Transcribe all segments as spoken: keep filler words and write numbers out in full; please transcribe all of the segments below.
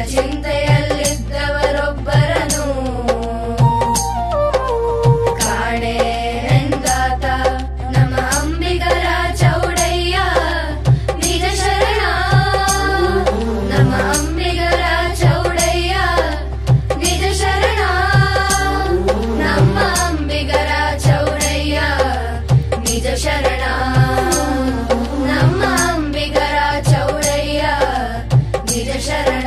ಚಿಂತೆಯಲ್ಲಿದ್ದವರೊಬ್ಬರನು ಕಾಣೆನೆಂದಾತ ನಮ್ಮ ಅಂಬಿಗರ ಚೌಡಯ್ಯ ನಿಜ ಶರಣ. ನಮ್ಮ ಅಂಬಿಗರ ಚೌಡಯ್ಯ ನಿಜ ಶರಣ. ನಮ್ಮ ಅಂಬಿಗರ ಚೌಡಯ್ಯ ನಿಜ ಶರಣ. ನಮ್ಮ ಅಂಬಿಗರ ಚೌಡಯ್ಯ ನಿಜ ಶರಣ.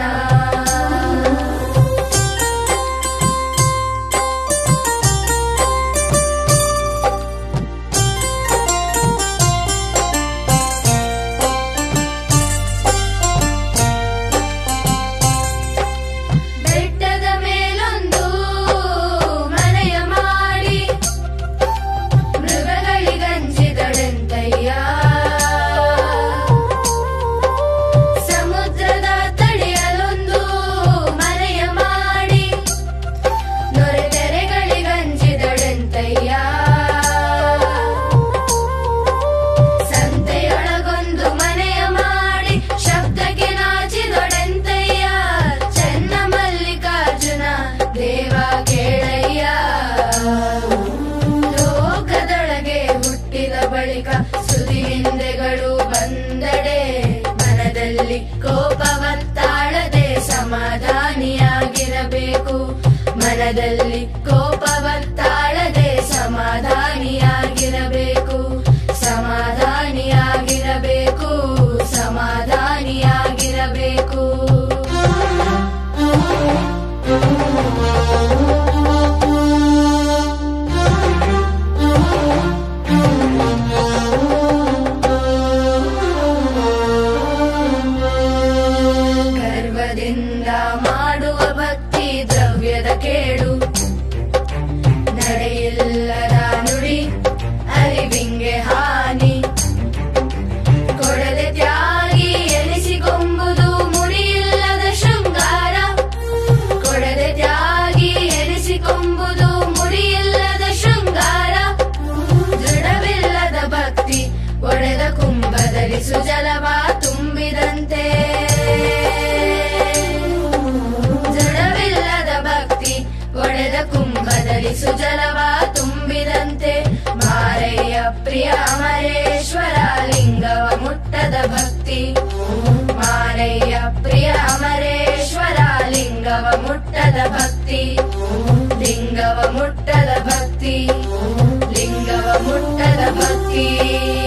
ಬೆಟ್ಟದ ಮೇಲೊಂದು ಮನೆಯ ಮಾಡಿ ಮೃಗಗಳಿಗಂಜಿದಳೆಂತಯ್ಯ. ಸಮುದ್ರದ ತಡಿಯಲೊಂದು ಮನೆಯ ಮಾಡಿ ನೊರೆ ತೆರೆಗಳಿಗಂಜಿದಳೆಂತಯ್ಯ. ಸಂತೆಯೊಳಗೊಂದು ಮನೆಯ ಮಾಡಿ ಶಬ್ದಕ್ಕೆ ನಾಚಿದೊಡೆಂತಯ್ಯ. ಚೆನ್ನ ಮಲ್ಲಿಕಾರ್ಜುನ ದೇವ ಕೇಳಯ್ಯ. ಲೋಕದೊಳಗೆ ಹುಟ್ಟಿದ ಬಳಿಕ ಸುದಿನಿಂದೆಗಳು ಬಂದಡೆ ಮನದಲ್ಲಿ ಕೋಪವತ್ತಾಳದೆ ಸಮಾಧಾನಿಯಾಗಿರಬೇಕು. ಮನದಲ್ಲಿ ಕೋಪವತ್ತಾಳದೆ ಸಮಾಧಾನಿಯಾಗಿರಬೇಕು. ಸಮಾಧಾನಿಯಾಗಿರಬೇಕು. ಸಮಾಧಾನಿಯಾಗಿರಬೇಕು. ಗರ್ವದಿಂದ ಮಾಡುವ ಭಕ್ತಿ ದ್ರವ್ಯದ ಕೇಡು. ನಡೆಯಿಲ್ಲದ ನುಡಿ ಅರಿವಿಂಗೆ ಹಾನಿ. ಕೊಡದೆ ತ್ಯಾಗಿ ಎನಿಸಿಕೊಂಬುದು ಮುಡಿಯಿಲ್ಲದ ಶೃಂಗಾರ. ಕೊಡದೆ ತ್ಯಾಗಿ ಎನಿಸಿಕೊಂಬುದು ಮುಡಿಯಿಲ್ಲದ ಶೃಂಗಾರ. ದೃಢವಿಲ್ಲದ ಭಕ್ತಿ ಒಡೆದ ಕುಂಭದಲ್ಲಿ ಸುಜಲವ ತುಂಬಿದಂತೆ. ದೃಢವಿಲ್ಲದ ಭಕ್ತಿ ಒಡೆದ ಕುಂಭದಲ್ಲಿ ಸುಜಲವ ತುಂಬಿದಂತೆ. ಮಾರಯ್ಯ ಪ್ರಿಯ ಅಮರೇಶ್ವರ ಲಿಂಗವ ಮುಟ್ಟದ ಭಕ್ತಿ. ಮಾರಯ್ಯ ಪ್ರಿಯ ಅಮರೇಶ್ವರ ಲಿಂಗವ ಮುಟ್ಟದ ಭಕ್ತಿ. ಲಿಂಗವ ಮುಟ್ಟದ ಭಕ್ತಿ. ಲಿಂಗವ ಮುಟ್ಟದ ಭಕ್ತಿ.